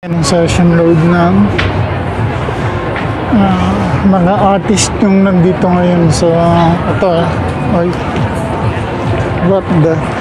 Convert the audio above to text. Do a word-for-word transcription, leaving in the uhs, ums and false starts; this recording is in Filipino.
Yung session load ng uh, mga artist yung nandito ngayon sa ito eh. Ay, what the